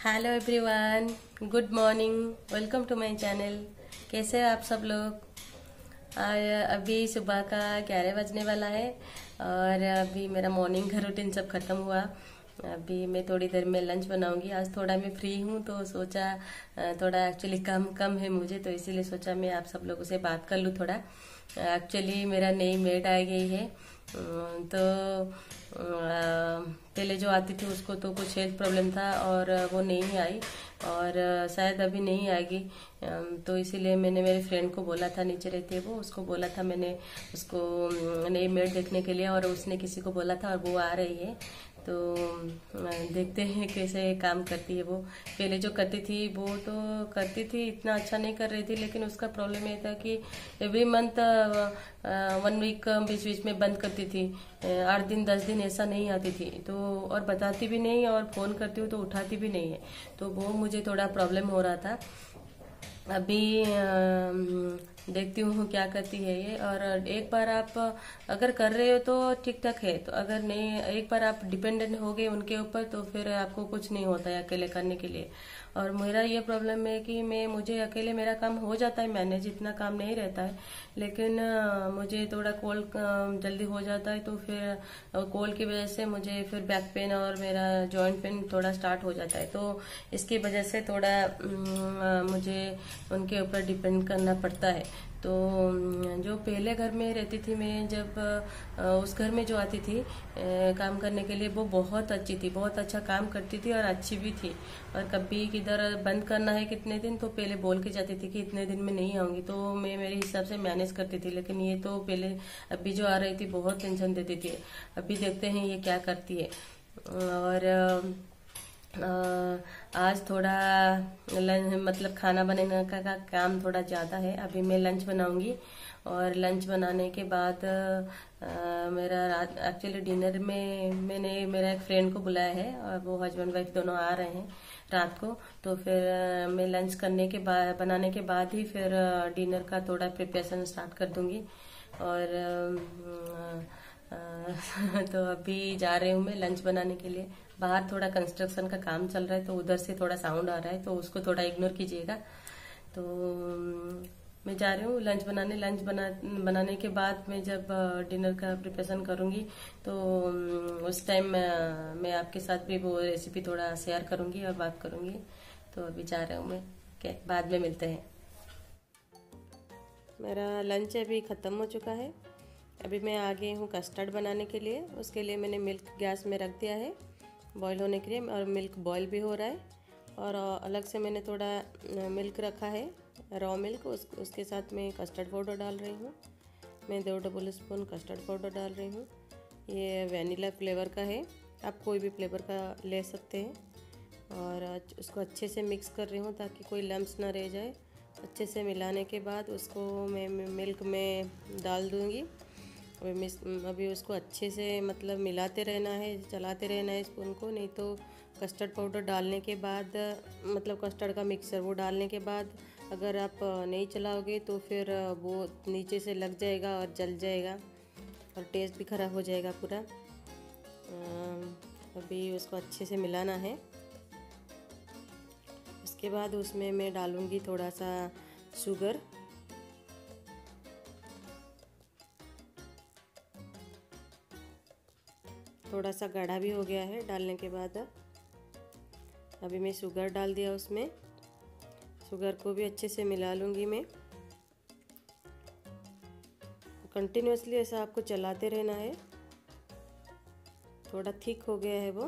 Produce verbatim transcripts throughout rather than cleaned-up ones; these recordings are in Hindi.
Hello everyone, good morning. Welcome to my channel. कैसे हो आप सब लोग। आ- अभी सुबह का ग्यारह बजने वाला है और अभी मेरा मॉर्निंग का रूटीन सब खत्म हुआ। अभी मैं थोड़ी देर में लंच बनाऊंगी। आज थोड़ा मैं फ्री हूँ तो सोचा अ, थोड़ा एक्चुअली काम कम है मुझे, तो इसीलिए सोचा मैं आप सब लोगों से बात कर लूँ थोड़ा। एक्चुअली मेरा नई मेड आ गई है। अ, तो अ, पहले जो आती थी उसको तो कुछ हेल्थ प्रॉब्लम था और वो नहीं आई और शायद अभी नहीं आएगी। अम, तो इसीलिए मैंने मेरे फ्रेंड को बोला था, नीचे रहती है वो, उसको बोला था मैंने उसको अम, नई मेड देखने के लिए, और उसने किसी को बोला था और वो आ रही है। तो अ, देखते हैं कैसे काम करती है वो। पहले जो करती थी वो तो करती थी, इतना अच्छा नहीं कर रही थी, लेकिन उसका प्रॉब्लम ये था कि एवरी मंथ वन वीक बीच बीच में बंद करती थी। अ, आठ दिन दस दिन ऐसा नहीं आती थी, तो और बताती भी नहीं, और फोन करती हूँ तो उठाती भी नहीं है। तो वो मुझे थोड़ा प्रॉब्लम हो रहा था। अभी अम, देखती हूँ क्या करती है ये। और एक बार आप अगर कर रहे हो तो ठीक ठाक है, तो अगर नहीं, एक बार आप डिपेंडेंट हो गए उनके ऊपर तो फिर आपको कुछ नहीं होता है अकेले करने के लिए। और मेरा ये प्रॉब्लम है कि मैं मुझे अकेले मेरा काम हो जाता है मैनेज, इतना काम नहीं रहता है, लेकिन अ, मुझे थोड़ा कोल्ड जल्दी हो जाता है, तो फिर कोल्ड की वजह से मुझे फिर बैक पेन और मेरा जॉइंट पेन थोड़ा स्टार्ट हो जाता है। तो इसकी वजह से थोड़ा अम, मुझे उनके ऊपर डिपेंड करना पड़ता है। तो अम, जो पहले घर में रहती थी मैं, जब अ, उस घर में जो आती थी अ, काम करने के लिए, वो बहुत अच्छी थी, बहुत अच्छा काम करती थी और अच्छी भी थी। और कभी किधर बंद करना है कितने दिन, तो पहले बोल के जाती थी कि इतने दिन में नहीं आऊंगी, तो मैं मेरे हिसाब से मैनेज करती थी। लेकिन ये तो पहले अभी जो आ रही थी बहुत टेंशन देती थी। अभी देखते हैं ये क्या करती है। और अ, आज थोड़ा लंच मतलब खाना बनाने का, का काम थोड़ा ज़्यादा है। अभी मैं लंच बनाऊंगी और लंच बनाने के बाद अ, मेरा रात एक्चुअली डिनर में मैंने मेरा एक फ्रेंड को बुलाया है और वो हस्बैंड वाइफ दोनों आ रहे हैं रात को। तो फिर अ, मैं लंच करने के बाद, बनाने के बाद ही फिर डिनर का थोड़ा प्रिपरेशन स्टार्ट कर दूंगी। और अ, अ, तो अभी जा रही हूँ मैं लंच बनाने के लिए। बाहर थोड़ा कंस्ट्रक्शन का काम चल रहा है तो उधर से थोड़ा साउंड आ रहा है, तो उसको थोड़ा इग्नोर कीजिएगा। तो अम, मैं जा रही हूँ लंच बनाने। लंच बना बनाने के बाद मैं जब डिनर का प्रिपरेशन करूंगी तो अम, उस टाइम मैं, मैं आपके साथ भी वो रेसिपी थोड़ा शेयर करूंगी और बात करूंगी। तो अभी जा रही हूँ मैं। ओके, बाद में मिलते हैं। मेरा लंच अभी ख़त्म हो चुका है। अभी मैं आ गई हूँ कस्टर्ड बनाने के लिए। उसके लिए मैंने मिल्क गैस में रख दिया है बॉईल होने के लिए, और मिल्क बॉईल भी हो रहा है। और अलग से मैंने थोड़ा मिल्क रखा है, रॉ मिल्क, उस, उसके साथ मैं कस्टर्ड पाउडर डाल रही हूँ। मैं दो टेबल स्पून कस्टर्ड पाउडर डाल रही हूँ। ये वैनिला फ्लेवर का है, आप कोई भी फ्लेवर का ले सकते हैं। और उसको अच्छे से मिक्स कर रही हूँ ताकि कोई लम्स ना रह जाए। अच्छे से मिलाने के बाद उसको मैं मिल्क में डाल दूँगी। अभी मिस अभी उसको अच्छे से मतलब मिलाते रहना है, चलाते रहना है स्पून को, नहीं तो कस्टर्ड पाउडर डालने के बाद, मतलब कस्टर्ड का मिक्सर वो डालने के बाद अगर आप नहीं चलाओगे तो फिर वो नीचे से लग जाएगा और जल जाएगा और टेस्ट भी ख़राब हो जाएगा पूरा। अभी उसको अच्छे से मिलाना है। उसके बाद उसमें मैं डालूँगी थोड़ा सा शुगर। थोड़ा सा गाढ़ा भी हो गया है डालने के बाद। अभी मैं शुगर डाल दिया उसमें। शुगर को भी अच्छे से मिला लूँगी मैं। कंटिन्यूसली ऐसा आपको चलाते रहना है। थोड़ा थिक हो गया है वो,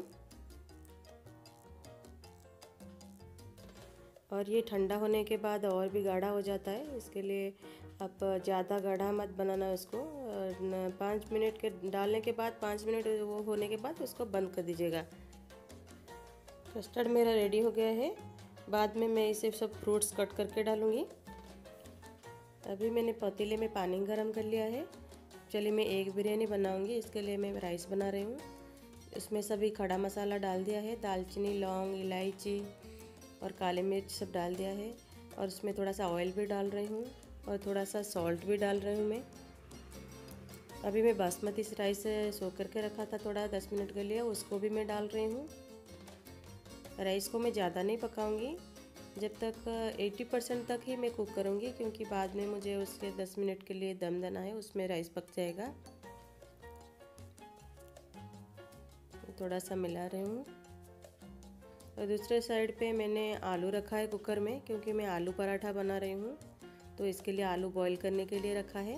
और ये ठंडा होने के बाद और भी गाढ़ा हो जाता है। इसके लिए आप ज़्यादा गाढ़ा मत बनाना उसको। पाँच मिनट के डालने के बाद, पाँच मिनट वो होने के बाद उसको बंद कर दीजिएगा। कस्टर्ड मेरा रेडी हो गया है। बाद में मैं इसे सब फ्रूट्स कट करके डालूँगी। अभी मैंने पतीले में पानी गरम कर लिया है। चलिए मैं एग बिरयानी बनाऊँगी, इसके लिए मैं राइस बना रही हूँ। इसमें सभी खड़ा मसाला डाल दिया है, दालचीनी, लौंग, इलायची और काली मिर्च सब डाल दिया है। और उसमें थोड़ा सा ऑयल भी डाल रही हूँ और थोड़ा सा सॉल्ट भी डाल रही हूँ मैं। अभी मैं बासमती राइस सो करके रखा था थोड़ा दस मिनट के लिए, उसको भी मैं डाल रही हूँ। राइस को मैं ज़्यादा नहीं पकाऊंगी, जब तक अस्सी परसेंट तक ही मैं कुक करूंगी, क्योंकि बाद में मुझे उसके दस मिनट के लिए दम देना है, उसमें राइस पक जाएगा। थोड़ा सा मिला रही हूँ। और दूसरे साइड पे मैंने आलू रखा है कुकर में, क्योंकि मैं आलू पराठा बना रही हूँ, तो इसके लिए आलू बॉईल करने के लिए रखा है।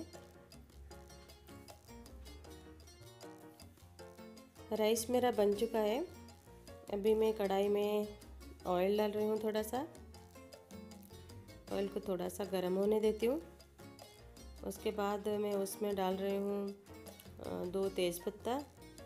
राइस मेरा बन चुका है। अभी मैं कढ़ाई में ऑयल डाल रही हूँ। थोड़ा सा ऑयल को थोड़ा सा गर्म होने देती हूँ। उसके बाद मैं उसमें डाल रही हूँ दो तेज़पत्ता,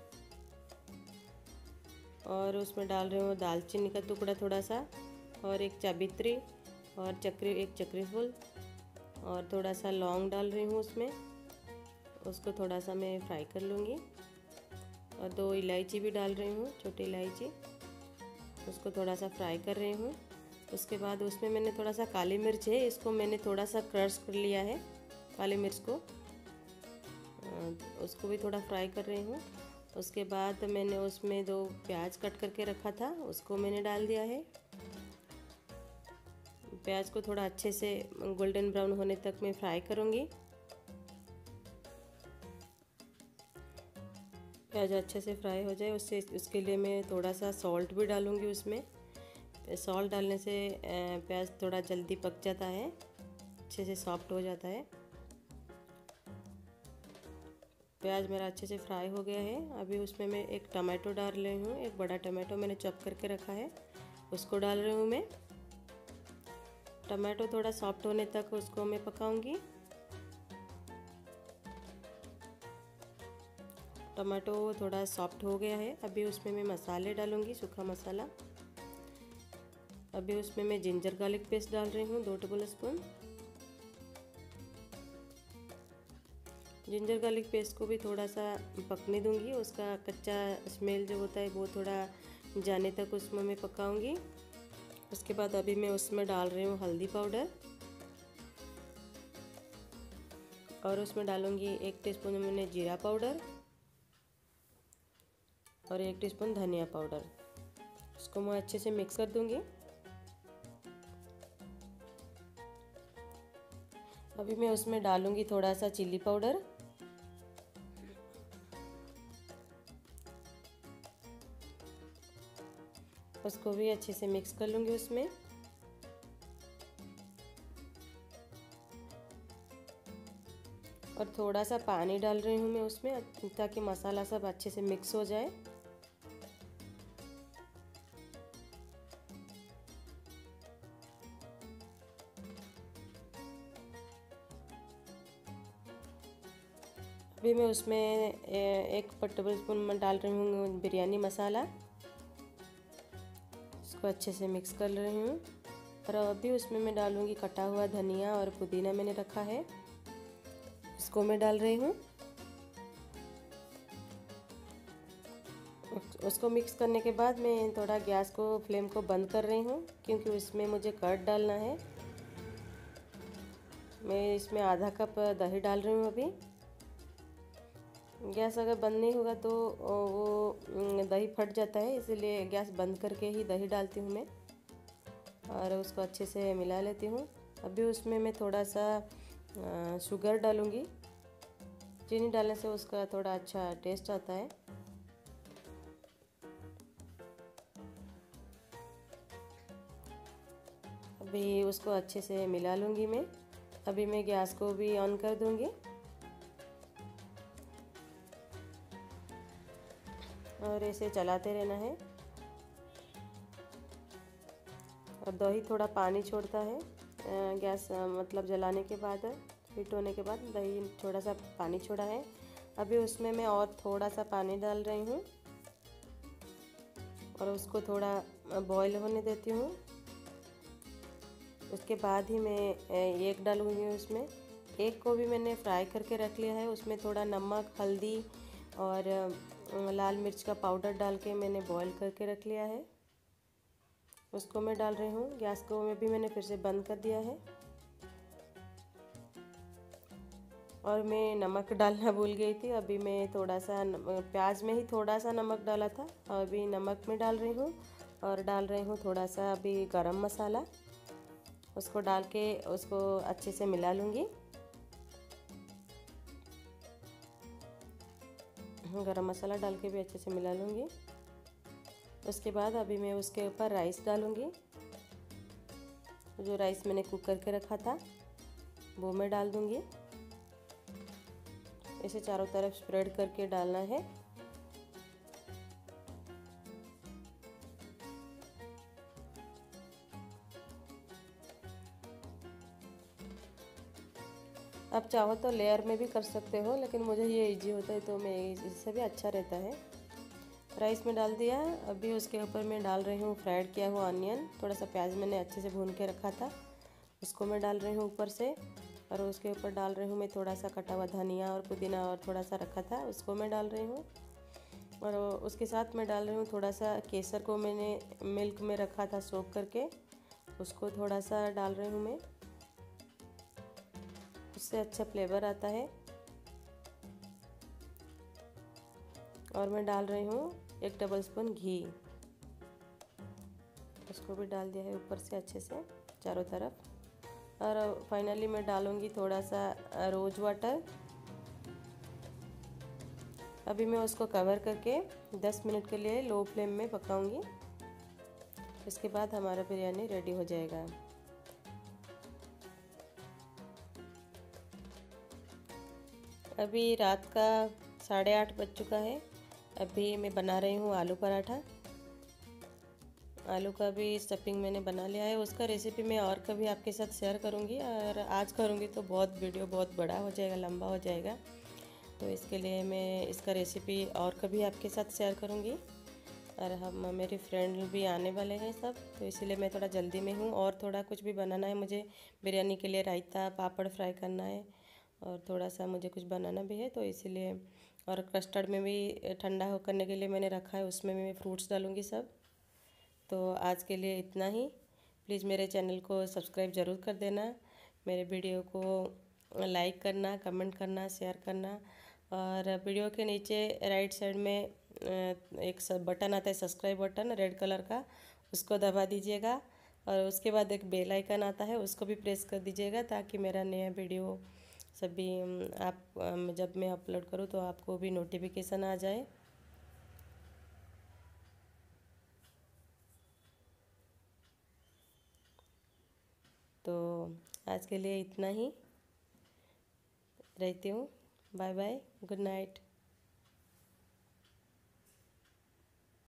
और उसमें डाल रही हूँ दालचीनी का टुकड़ा थोड़ा सा, और एक जावित्री, और चक्री एक चक्री फूल, और थोड़ा सा लौंग डाल रही हूँ उसमें। उसको थोड़ा सा मैं फ्राई कर लूँगी। और दो इलायची भी डाल रही हूँ, छोटी इलायची, उसको थोड़ा सा फ्राई कर रही हूँ। उसके बाद उसमें मैंने थोड़ा सा काली मिर्च है, इसको मैंने थोड़ा सा क्रश कर लिया है, काली मिर्च को, उसको भी थोड़ा फ्राई कर रही हूँ। उसके बाद मैंने उसमें दो प्याज कट करके रखा था, उसको मैंने डाल दिया है। प्याज को थोड़ा अच्छे से गोल्डन ब्राउन होने तक मैं फ्राई करूँगी। प्याज अच्छे से फ्राई हो जाए, उससे उसके लिए मैं थोड़ा सा सॉल्ट भी डालूँगी उसमें। सॉल्ट डालने से प्याज थोड़ा जल्दी पक जाता है, अच्छे से सॉफ्ट हो जाता है। प्याज मेरा अच्छे से फ्राई हो गया है। अभी उसमें मैं एक टमाटो डाल रही हूँ, एक बड़ा टमाटो मैंने चॉप करके रखा है, उसको डाल रही हूँ मैं। टमाटो थोड़ा सॉफ्ट होने तक उसको मैं पकाऊंगी। टमाटो थोड़ा सॉफ्ट हो गया है। अभी उसमें मैं मसाले डालूंगी, सूखा मसाला। अभी उसमें मैं जिंजर गार्लिक पेस्ट डाल रही हूँ, दो tablespoon. Ginger garlic paste को भी थोड़ा सा पकने दूंगी, उसका कच्चा स्मेल जो होता है वो थोड़ा जाने तक उसमें मैं पकाऊंगी। उसके बाद अभी मैं उसमें डाल रही हूँ हल्दी पाउडर, और उसमें डालूंगी एक टीस्पून मैंने जीरा पाउडर, और एक टीस्पून धनिया पाउडर। उसको मैं अच्छे से मिक्स कर दूंगी। अभी मैं उसमें डालूंगी थोड़ा सा चिल्ली पाउडर, उसको भी अच्छे से मिक्स कर लूँगी उसमें। और थोड़ा सा पानी डाल रही हूँ मैं उसमें, ताकि मसाला सब अच्छे से मिक्स हो जाए। अभी मैं उसमें एक टेबल स्पून में डाल रही हूँ बिरयानी मसाला, इसको अच्छे से मिक्स कर रही हूँ। और अभी उसमें मैं डालूँगी कटा हुआ धनिया और पुदीना मैंने रखा है, इसको मैं डाल रही हूँ। उसको मिक्स करने के बाद मैं थोड़ा गैस को फ्लेम को बंद कर रही हूँ, क्योंकि उसमें मुझे कर्ड डालना है। मैं इसमें आधा कप दही डाल रही हूँ। अभी गैस अगर बंद नहीं होगा तो वो दही फट जाता है, इसीलिए गैस बंद करके ही दही डालती हूँ मैं, और उसको अच्छे से मिला लेती हूँ। अभी उसमें मैं थोड़ा सा शुगर डालूँगी, चीनी डालने से उसका थोड़ा अच्छा टेस्ट आता है। अभी उसको अच्छे से मिला लूँगी मैं। अभी मैं गैस को भी ऑन कर दूँगी, और इसे चलाते रहना है। और दही थोड़ा पानी छोड़ता है, गैस मतलब जलाने के बाद, हीट होने के बाद दही थोड़ा सा पानी छोड़ा है। अभी उसमें मैं और थोड़ा सा पानी डाल रही हूँ, और उसको थोड़ा बॉईल होने देती हूँ। उसके बाद ही मैं एग डालूँगी उसमें। एग को भी मैंने फ्राई करके रख लिया है, उसमें थोड़ा नमक, हल्दी और लाल मिर्च का पाउडर डाल के मैंने बॉईल करके रख लिया है, उसको मैं डाल रही हूँ। गैस को मैं भी मैंने फिर से बंद कर दिया है। और मैं नमक डालना भूल गई थी, अभी मैं थोड़ा सा प्याज में ही थोड़ा सा नमक डाला था, और अभी नमक में डाल रही हूँ। और डाल रही हूँ थोड़ा सा अभी गरम मसाला। उसको डाल के उसको अच्छे से मिला लूँगी। गरम मसाला डाल के भी अच्छे से मिला लूँगी। उसके बाद अभी मैं उसके ऊपर राइस डालूँगी। जो राइस मैंने कुक करके रखा था वो मैं डाल दूँगी। इसे चारों तरफ स्प्रेड करके डालना है। आप चाहो तो लेयर में भी कर सकते हो, लेकिन मुझे ये इजी होता है तो मैं इससे भी अच्छा रहता है। राइस में डाल दिया। अभी उसके ऊपर मैं डाल रही हूँ फ्राइड किया हुआ ऑनियन। थोड़ा सा प्याज मैंने अच्छे से भून के रखा था, उसको मैं डाल रही हूँ ऊपर से। और उसके ऊपर डाल रही हूँ मैं थोड़ा सा कटा हुआ धनिया और पुदीना, और थोड़ा सा रखा था उसको मैं डाल रही हूँ। और उसके साथ मैं डाल रही हूँ थोड़ा सा केसर को मैंने मिल्क में रखा था सोक करके, उसको थोड़ा सा डाल रही हूँ मैं। उससे अच्छा फ्लेवर आता है। और मैं डाल रही हूँ एक टेबल स्पून घी, उसको भी डाल दिया है ऊपर से अच्छे से चारों तरफ। और फाइनली मैं डालूँगी थोड़ा सा रोज वाटर। अभी मैं उसको कवर करके दस मिनट के लिए लो फ्लेम में पकाऊंगी। इसके बाद हमारा बिरयानी रेडी हो जाएगा। अभी रात का साढ़े आठ बज चुका है। अभी मैं बना रही हूँ आलू पराठा। आलू का भी स्टफिंग मैंने बना लिया है। उसका रेसिपी मैं और कभी आपके साथ शेयर करूँगी, और आज करूँगी तो बहुत वीडियो बहुत बड़ा हो जाएगा, लंबा हो जाएगा। तो इसके लिए मैं इसका रेसिपी और कभी आपके साथ शेयर करूँगी। और हम मेरे फ्रेंड भी आने वाले हैं सब, तो इसीलिए मैं थोड़ा जल्दी में हूँ। और थोड़ा कुछ भी बनाना है मुझे बिरयानी के लिए, रायता पापड़ फ्राई करना है, और थोड़ा सा मुझे कुछ बनाना भी है, तो इसीलिए। और कस्टर्ड में भी ठंडा हो करने के लिए मैंने रखा है, उसमें मैं फ्रूट्स डालूँगी सब। तो आज के लिए इतना ही। प्लीज़ मेरे चैनल को सब्सक्राइब ज़रूर कर देना, मेरे वीडियो को लाइक करना, कमेंट करना, शेयर करना। और वीडियो के नीचे राइट साइड में एक बटन आता है सब्सक्राइब बटन रेड कलर का, उसको दबा दीजिएगा। और उसके बाद एक बेल आइकन आता है, उसको भी प्रेस कर दीजिएगा, ताकि मेरा नया वीडियो सभी आप जब मैं अपलोड करूँ तो आपको भी नोटिफिकेशन आ जाए। तो आज के लिए इतना ही रहती हूँ। Bye bye, good night.